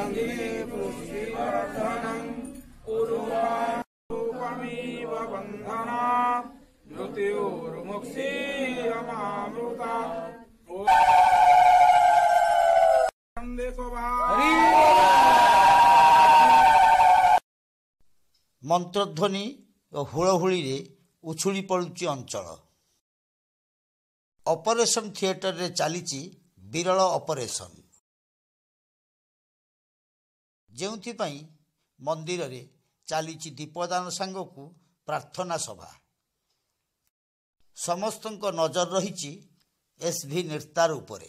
पुष्टिवर्धनम् उर्वारूपमिव बन्धनात् मृत्योर्मुक्षीयमामृता मंत्रध्वनि और हुड़हुड़ी उछुली पड़ुची अंचल। ऑपरेशन थिएटर रे चली विरल ऑपरेशन जोपाई मंदिर रे चली दीपदान सांगकू प्रार्थना सभा। समस्त नजर रही एसभी निर्तार उपरे।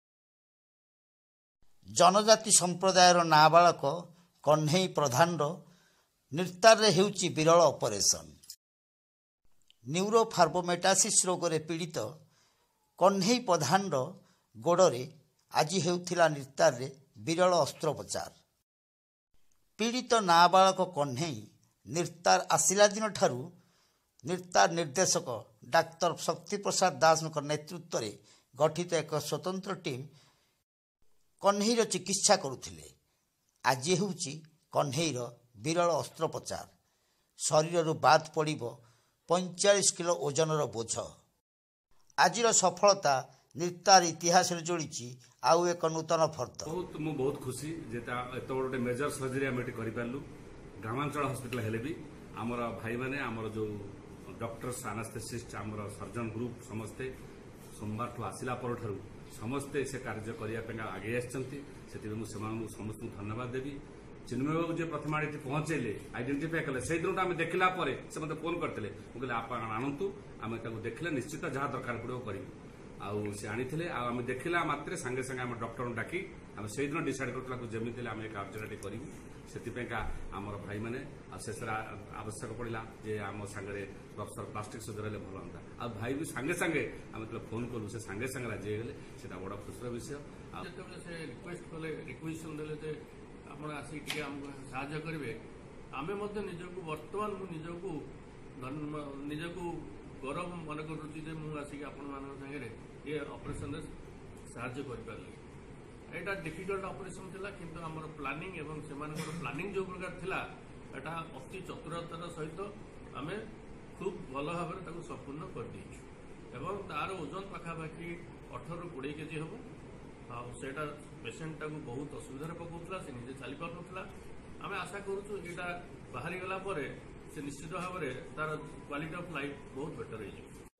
जनजाति संप्रदायर नाबालक कन्हई प्रधान निर्तार रे हेउची विरल ऑपरेशन। न्यूरोफार्बोमेटासिस रोग रे पीड़ित कन्हई प्रधान गोड़े आज हेउथिला निर्तार रे विरल अस्त्रोपचार। पीड़ित नाबालक कन्हई निर्तार आसिला दिन ठारू निर्तार निर्देशक डाक्तर शक्ति प्रसाद दास नेतृत्व में गठित एक स्वतंत्र टीम कन्हईर चिकित्सा करुथिले। आज हेउची कन्हईर विरल अस्त्रोपचार। शरीर बाद पड़िबो 45 किलो ओजनर बोझ। आज सफलता निर्तार इतिहास जोड़ी आउ एक नूतन फर्द। बहुत खुशी जेता एत बड़े मेजर सर्जरी आम ये करूँ। ग्रामांचल हॉस्पिटल हेले भी आमर भाई मैंने आमर जो डॉक्टर्स एनास्थेसिस्ट आमर सर्जन ग्रुप समस्ते सोमवार ठू आसला पर समस्ते से कार्य करने आगे आसछंती। समस्त धन्यवाद देवी। चिन्मय बाबू जी प्रथम आड़े पहुंचेले आइडेंटिफाई कले से दिन आम देखला से मत फोन करते मुझे आप आणतु आम देखले निश्चित जहाँ दरकार पड़ो कर आनी आम देखला मात्रे सांगे सांगे आम डॉक्टर डाकी आम से दिन डिसाइड करूँ जमी आम कार्य करूँ से आमर भाई मैंने शेष आवश्यक पड़ा जे आम सांगे बक्सर प्लास्टिक सर्जरी भल हाँ आ भाई भी सांगे सांगे आम जो फोन कलु से सांगे सांगे राजी होगले से बड़ खुशी विषय। रिक्वेस्ट कले रिक्वेशन देते आप आसिक साहाय्य करेंगे आम निजक बर्तमान निजक गौरव मन करुच्ची मुझे आपण सागे ये ऑपरेशन साहाय्य करें। यहाँ डिफिकल्ट ऑपरेशन थिला किंतु आमर प्लानिंग एवं से प्लानिंग जो प्रकार थिला एटा अति चतुरतार सहित आम खूब भल भाव संपूर्ण कर देचु एवं तार ओजन पाखापाखि 18 ରୁ 20 केजी हम आटा पेसेंट टाक बहुत असुविधा पकाउला से निजे चली पार ना। आम आशा करूँ यहाँ बाहरी गला से निश्चित भाव में तार क्वालिटी ऑफ लाइफ बहुत बेटर हो।